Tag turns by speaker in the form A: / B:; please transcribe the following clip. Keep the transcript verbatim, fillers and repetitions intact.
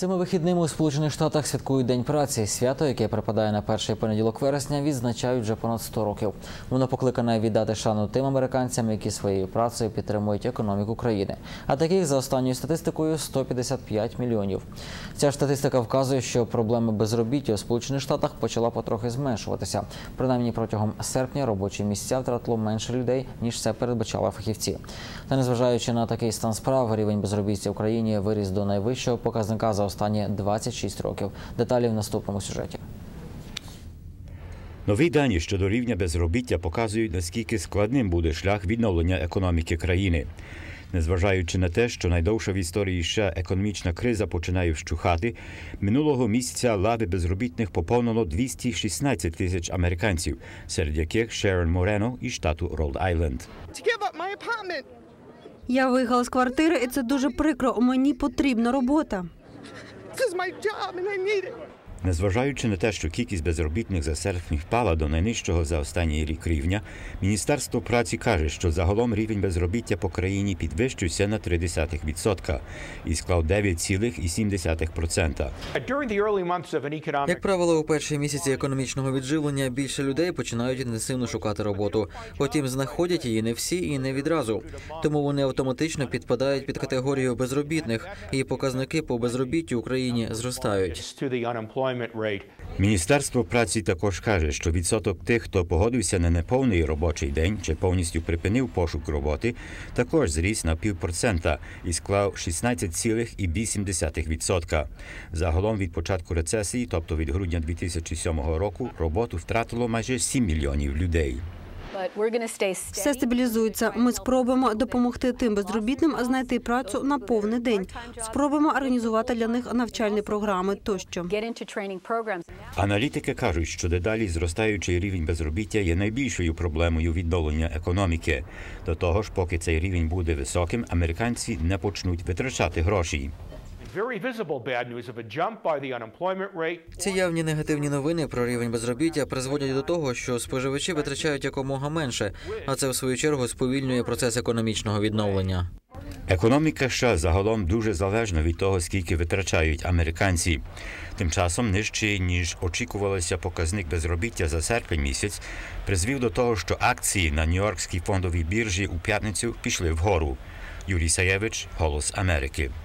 A: Цими вихідними у Сполучених Штатах святкують День праці. Свято, яке припадає на перший понеділок вересня, відзначають вже понад сто років. Воно покликане віддати шану тим американцям, які своєю працею підтримують економіку країни. А таких, за останньою статистикою, сто п'ятдесят п'ять мільйонів. Ця ж статистика вказує, що проблема безробіття у Сполучених Штатах почала потрохи зменшуватися. Принаймні протягом серпня робочі місця втратило менше людей, ніж це передбачали фахівці. Та незважаючи на такий стан справ, рівень безробіття в країні виріс до найвищого показника за останні двадцять шість років. Деталі в наступному сюжеті.
B: Нові дані щодо рівня безробіття показують, наскільки складним буде шлях відновлення економіки країни. Незважаючи на те, що найдовша в історії США економічна криза починає вщухати, минулого місяця лави безробітних поповнило двісті шістнадцять тисяч американців, серед яких Шерон Морено із штату Род-Айленд.
C: Я виїхала з квартири, і це дуже прикро. Мені потрібна робота.
B: Незважаючи на те, що кількість безробітних за серпень впала до найнижчого за останній рік рівня, Міністерство праці каже, що загалом рівень безробіття по країні підвищився на три десятих відсотка і склав дев'ять цілих сім десятих відсотка.
A: Як правило, у перші місяці економічного відживлення більше людей починають інтенсивно шукати роботу. Потім знаходять її не всі і не відразу. Тому вони автоматично підпадають під категорію безробітних, і показники по безробіттю в країні зростають.
B: Міністерство праці також каже, що відсоток тих, хто погодився на неповний робочий день чи повністю припинив пошук роботи, також зріс на півпроцента і склав шістнадцять цілих вісім десятих відсотка. Загалом від початку рецесії, тобто від грудня дві тисячі сьомого року, роботу втратило майже сім мільйонів людей.
C: Все стабілізується. Ми спробуємо допомогти тим безробітним знайти працю на повний день. Спробуємо організувати для них навчальні програми тощо.
B: Аналітики кажуть, що дедалі зростаючий рівень безробіття є найбільшою проблемою відновлення економіки. До того ж, поки цей рівень буде високим, американці не почнуть витрачати гроші.
A: Ці явні негативні новини про рівень безробіття призводять до того, що споживачі витрачають якомога менше, а це, в свою чергу, сповільнює процес економічного відновлення.
B: Економіка США загалом дуже залежна від того, скільки витрачають американці. Тим часом нижчий, ніж очікувалося показник безробіття за серпень місяць, призвів до того, що акції на Нью-Йоркській фондовій біржі у п'ятницю пішли вгору. Юрій Саєвич, Голос Америки.